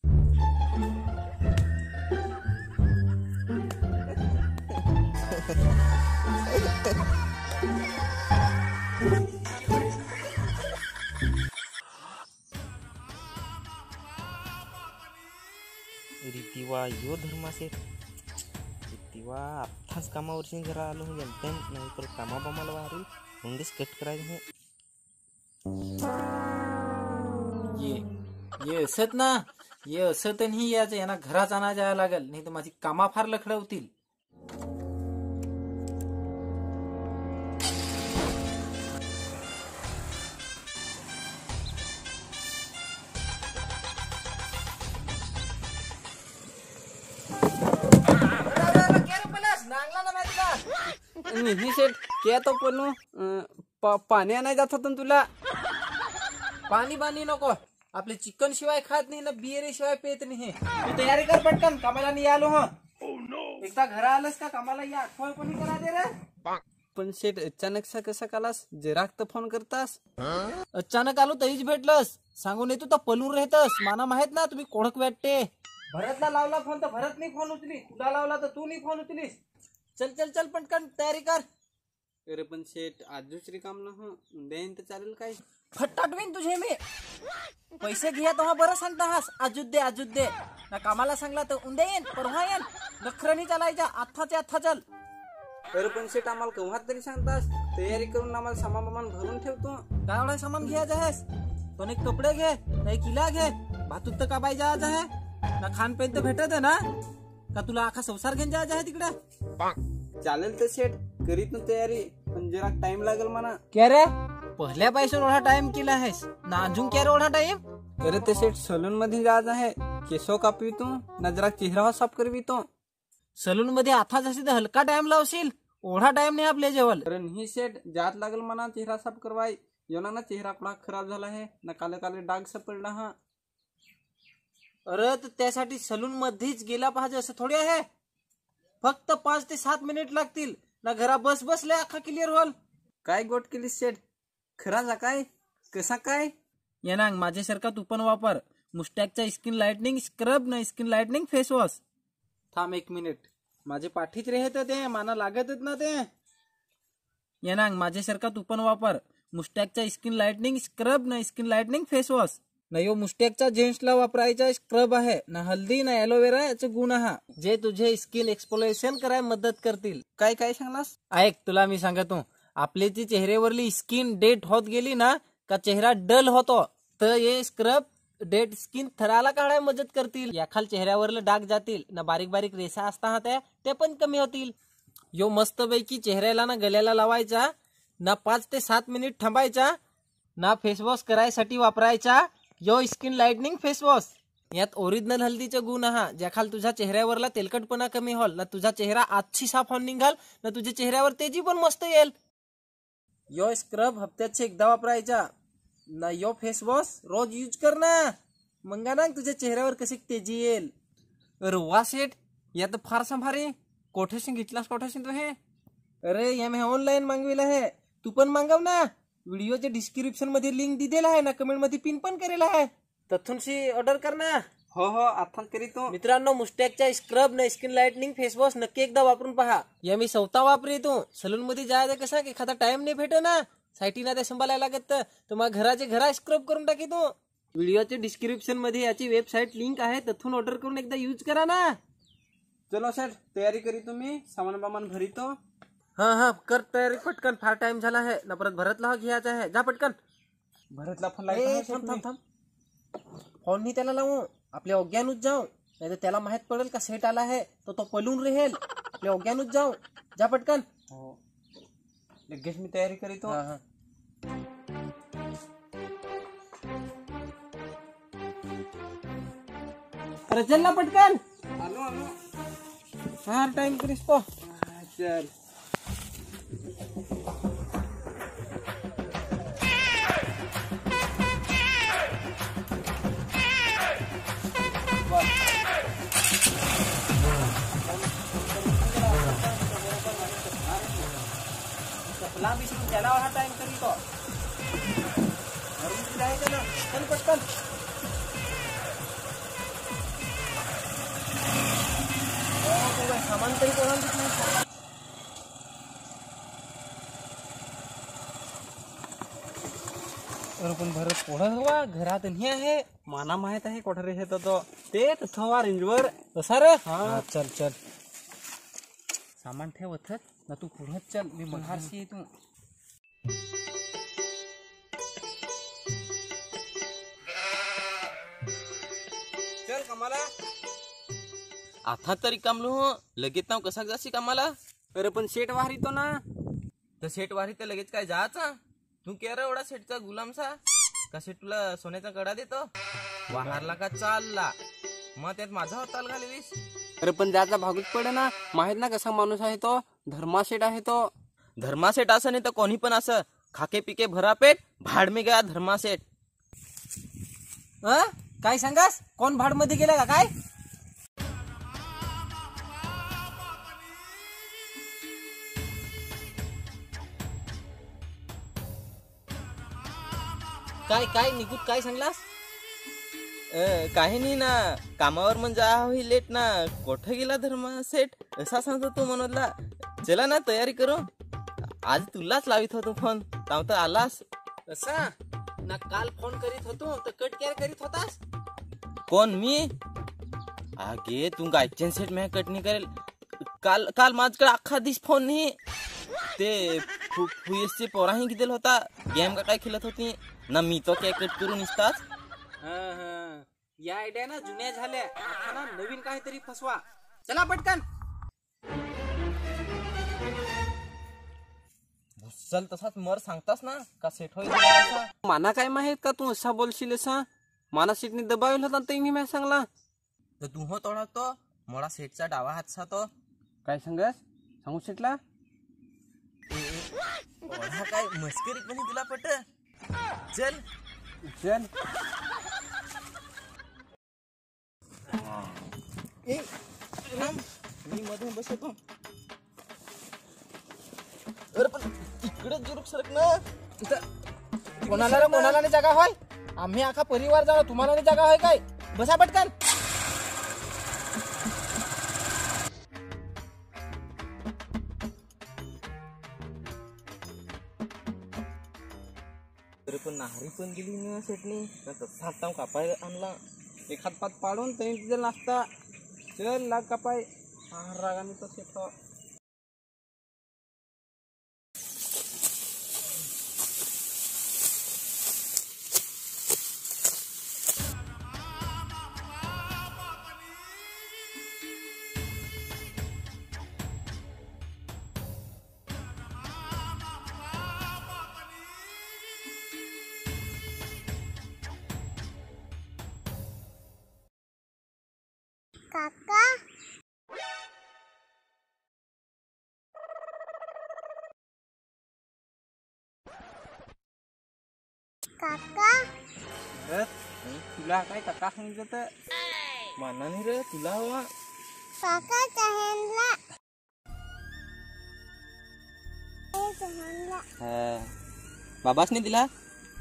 रितिवा यो धर्मासेठ रितिवा आत्ताच कामावरशी जरा आलो हो एकदम नंतर कामाबामाला वारी म्हणजेच कट करायचं ये असत ना ये असत नाही याचं यांना घरात आणा जायला लागेल नाही तर माझी कामा फार लखडवतील. क्या तो पण पाणी नाही जात होतं तुला. पाणी बाणी नको आपले चिकन शिवाय खात नाही ना बियरी शिवाय पेत नाही. तू तयारी कर पटकन कामाला नाही आलो हा. एकदा घरा आलंस का कामाला या आठवण कोणी करा दे रे. पण शेठ अचानक सा कसा कालास जराक तर फोन करतास. अचानक आलो तरीच भेटलस सांगून येतो तर पलून राहतस माना माहित ना तुम्ही कोणक वाटते. भरतला लावला फोन तर भरत नाही फोन उचली तुला लावला तर तू नाही फोन उचलीस. चल चल चल पटकन तयारी कर. अरे पण शेठ आज दुसरी काम न हो देईन तर चालेल काय. फटाटवीन तुझे मी पैसे घ्या तेव्हा बरं सांगतास अजुद दे ना कामाला सांगला तर उद्या येईन परवा येईन नखरणी चालायच्या आत्ताच्या आत्ता चल. अरे पण शेठ आम्हाला केव्हा तरी सांगतास तयारी करून आम्हाला सामान भरून ठेवतो. काय एवढा सामान घ्यायचं आहेस तो एक कपडे घे नाही किला घे भातूत तर काबाई जायचं आहे ना खान पेन तर भेटत आहे ना का तुला आखा संसार घेऊन जायचं आहे तिकडे. चालेल तर शेठ करीत ना तयारी पण जरा टाइम लागेल म्हणा. क्या रे पहिल्या पैशावर एवढा टाइम केला आहेस ना अजून क्या रे एवढा टाइम. अरे ते शेठ सलून मध्ये जायचं आहे केसो कापवी तू ना जरा चेहरा साफ करवी तो. सलून मध्ये आता जशी तर हलका टाइम लावशील ओढा टाइम नाही आपल्या जेवल. अरे नाही शेठ जात लागेल म्हणा चेहरा साफ करवाय योना ना चेहरा कुणा खराब झाला आहे ना काले काले डाग सापडला हा. अरे तर त्यासाठी सलून मध्येच गेला पाहिजे असं थोडी आहे. फक्त 5 ते 7 मिनिट लागतील ना घरा बस बसले अख्खा क्लिअर होल. काय गोट केली शेठ खरा जा काय कसा काय. येनांग माझ्यासारखा तू पण वापर मुस्टॅकचा स्किन लाइटनिंग स्क्रब ना स्किन लाइटनिंग फेस वॉश. थांब 1 मिनिट माझे पाठीच राहत ते माना लागतच ना ते. येनांग माझ्यासारखा तू पण वापर मुस्टॅकचा स्किन लाइटनिंग स्क्रब ना स्किन लाइटनिंग फेस वॉश. नाही हो मुस्टॅकचा जेंट्सला वापरायचा स्क्रब आहे ना हल्दी ना एलोवेरा याचे गुण हा जे तुझे स्किन एक्सपोलेशन करायला मदत करतील. काय काय सांगलास. ऐक तुला मी सांगतो आपली ती चेहऱ्यावरली स्किन डेट होत गेली ना का चेहरा डल होतो तर हे स्क्रब डेड स्किन थराला काढायला मदत करतील. याखाल चेहऱ्यावरले डाग जातील ना बारीक बारीक रेषा असतात ते पण कमी होतील. यो मस्तपैकी चेहऱ्याला ना गल्याला लावायचा ना 5 ते 7 मिनिट थांबायचा ना फेसवॉश करायसाठी वापरायचा यो स्किन लाइटनिंग फेस वॉश. यात ओरिजिनल हल्दीचे गुण हा ज्याखाल तुझ्या चेहऱ्यावरला तेलकटपणा कमी होल ना तुझा चेहरा आजची साफ होऊन निघाल ना तुझ्या चेहऱ्यावर तेजी पण मस्त येईल. यो स्क्रब हप्त्यात एकदा वापरायचा ना यो फेस वॉश रोज यूज कर ना मंगा ना तुझ्या चेहऱ्यावर कशी तेजी येईल. अरे वा शेठ या तर फार संभारी कोठेशी घेतलास कोठेशी तू हे. अरे या मी ऑनलाईन मागविला आहे तू पण मागव ना. व्हिडिओच्या डिस्क्रिप्शन मध्ये लिंक दिलेला आहे ना कमेंट मध्ये पिन पण केलेला आहे तथूनशी ऑर्डर कर ना. हो हो आता करीतो. मित्रांनो मुस्टॅकचा स्क्रब ना स्किन लाइटनिंग फेस वॉश नक्की एकदा वापरून पहा. या मी स्वतः वापरतो. सलून मध्ये जायचं कसं की एखादा टाइम नाही भेटे ना साईटीना ते संभाळायला लागत तर मग घराचे घरा स्क्रब करून टाकीतो. व्हिडिओच्या डिस्क्रिप्शन मध्ये याची वेबसाईट लिंक आहे तथून ऑर्डर करून एकदा यूज करा ना. चलो सर तयारी करी तुम्ही सामान बामान भरीतो. हाँ हाँ कर तयारी पटकन फार टाइम झाला आहे ना परत भरतला घ्यायचा आहे जा पटकन. भरतला फोन थांब फोन नाही त्याला लावू आपल्या अज्ञानूच जाऊ नाही तर त्याला माहित पडेल का सेट आला आहे तो पळून राहील. आपल्या अज्ञानूच जाऊ जा पटकन. हो लगेच मी तयारी करीतो. अरे चल ना पटकन. आलो आलो फार टाइम करीस पो. चल चपला बिसरून त्याला हा टाइम करीतो. जायचं ना चल पटकन. सामान तरी कोणाला दिसत नाही. अरे पण भरत कोणा हवा घरात नाही आहे. माना माहित आहे कोठे हे तो ते तसं रेंजवर. तसा रे. हा. चल चल सामान ठेवत ना तू पुढे चल. मी बघारशी तू. चल कमाला. आता तरी कामलो लगेच नाव कसा जाशी कामाला. अरे पण शेट वाहरी तो ना. तर सेट वारी तर लगेच काय जायचा. तू के रे एवढा सेटचा गुलामसा. का सेट तुला सोन्याचा कडा देतो. वाहारला का चालला मग त्यात माझा होताल घालवीस. अरे पण ज्याचा भागूच पडे ना. माहित ना कसा माणूस आहे तो. धर्मा शेट आहे तो. धर्मा सेट असं नाही तर कोणी पण असं. खाके पिके भरा पेट भाड में गया धर्मा सेट. काय सांगास. कोण भाड मध्ये गेला का काय. काय काय निघूत काय सांगलास. काही नाही ना कामावर म्हणजे होई लेट ना. कोठं गेला धर्मा सेट असा सांगतो तू मनोदला. चला ना तयारी करू. आज तुलाच लावित होतो फोन ताव तर आलास. असा ना काल फोन करीत होतो तर कट केअर करीत होतास. कोण मी. आगे तू गायचेन सेट मी कट नाही करेल. काल काल माझ्याकडे अख्खा दिस फोन नाही. ते फुयसचे पोराही किती होता. गेम का काय खेळत होती ना. मी तो काय कट करून इसताच. या आयडिया ना जुन्या झाल्या. आता ना नवीन काहीतरी फसवा. चला पटकन. चल तसाच मर सांगतास ना का सेट होईल. माना काय माहित का तू असा बोलशील असा. माना शेटने दबावला होता ते मी सांगला. तर तू हो तोडा तो मोडा सेटचा डावा हातचा तो. काय सांगस सांगू शेटला. ओढा काय मस्करीत पण तुला पट. चल चल. मी मध्ये बसतो. अरे पण इकडे जुरुक सरक ना. कोणाला रे कोणाला नाही जागा होय. आम्ही अख्खा परिवार जाऊ. तुम्हाला नाही जागा होय काय. बसा पटकन. तरी पण नाहरी पण गेली ना सेटनी. तसा ताव कापाय आणला. एक हात पात पाडून तरी तिथे नाचता. चल लाग कापाय. रागाने तो शेट. काका काका तुला काय काका सांगितलं तर. माना नाही रे तुला हवा. काका चहेनला बाबाच नाही दिला.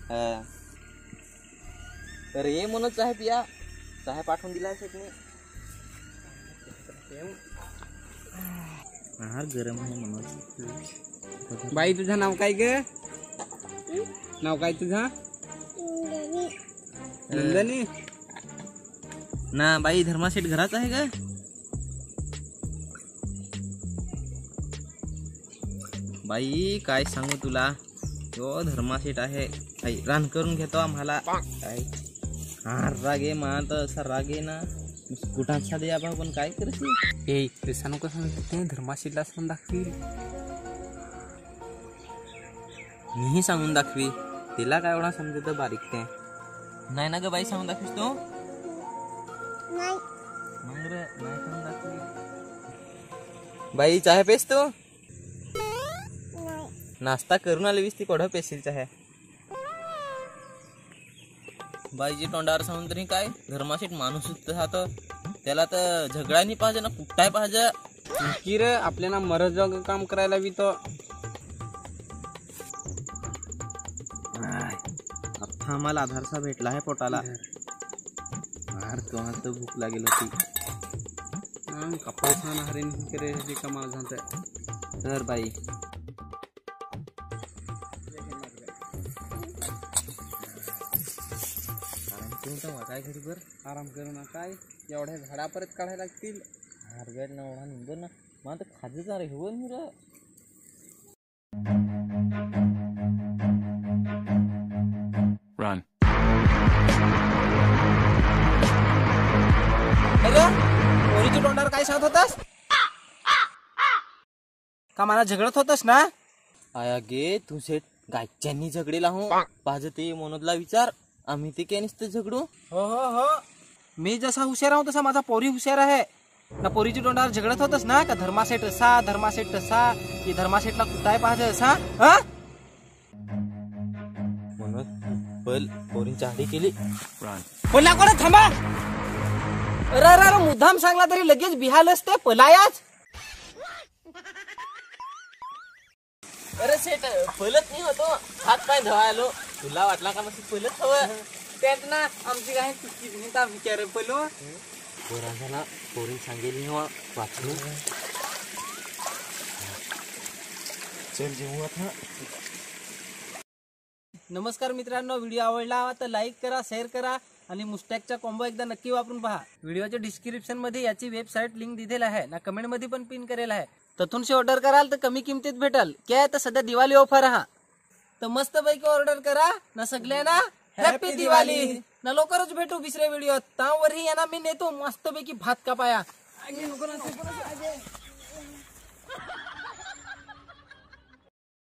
अरे ये म्हणत साहेब या. साहेब पाठवून दिला सेटने. आहार गरम आहे म्हणून. बाई तुझं नाव काय ग. नाव काय तुझा. नंदनी. ना बाई धर्मा सेट घराच आहे का. बाई काय सांगू तुला. तो धर्मा सेट आहे. रान करून घेतो आम्हाला. काय हा रागे मा तर असा रागे ना. कुठांचा द्या बा पण काय करशील. ए तसा नको सांगते. धर्माशीला सांगून दाखवी. मीही सांगून दाखवी. तिला काय एवढा समजत बारीक ते. नाही ना ग बाई सांगून दाखवीस तू. नाही मग रे नाही सांगून दाखवी. बाई चाय पेस तू. नाही नाश्ता करून आलीस ती कोढं पेशील चाय. बाईजी तोंडावर सांगून तरी काय. धर्माशीट माणूस राहतो. त्याला तर झगडा नाही पाहिजे ना कुठाय पाहिजे. की रे आपल्याला मरत जाग काम करायला बी तो. आता आम्हाला आधारसा भेटला आहे पोटाला. फार केव्हा तर भूक लागेल होती. पैसा हरीन करे रिकामा झांते तर बाई काय घरी बर आराम करू ना काय एवढ्या झाडा परत काढायला लागतील हारगड ना ओढा निंबर ना मग आता खाजच अरे हो मी रे Run. अरे पोरीच्या तोंडावर काय सांगत होतास का मला झगडत होतास ना आया गे तू सेठ गायच्यांनी झगडे लावू पाजते मनोदला विचार आम्ही ते काय नुसतं झगडू हो हो हो मी जसा हुशार आहो तसा माझा पोरी हुशार आहे ना पोरीच्या तोंडावर झगडत होतास ना का धर्मासेठ असा धर्मासेठ तसा की धर्मासेठला कुठाय पाहत असा हा म्हणून पल पोरींची आडी केली Run. बोला कोण थांबा अरे अरे अरे मुद्दाम सांगला तरी लगेच बिहालच ते पलायाच अरे सेठ पलत नाही होतो हात पाय धवायलो तुला वाटला का मग पलत हवं त्यात ना आमची काय चुकी नाही विचार पहिलो पोरांना पोरी सांगेल हो वाचू चल जेवू आता नमस्कार मित्रांनो व्हिडिओ आवडला तर लाईक करा शेअर करा आणि मुस्टॅकचा कॉम्बो एकदा नक्की वापरून पहा व्हिडिओच्या डिस्क्रिप्शन मध्ये याची वेबसाईट लिंक दिलेला आहे ना कमेंट मध्ये पण पिन करेल आहे तिथून ऑर्डर कराल तर कमी किमतीत भेटल काय तर सध्या दिवाळी ऑफर हा तर मस्त पैकी ऑर्डर करा ना सगळ्यांना हॅपी दिवाळी ना लवकरच भेटू दुसऱ्या व्हिडिओत त्यावरही यांना मी नेतो मस्त पैकी भात कापाया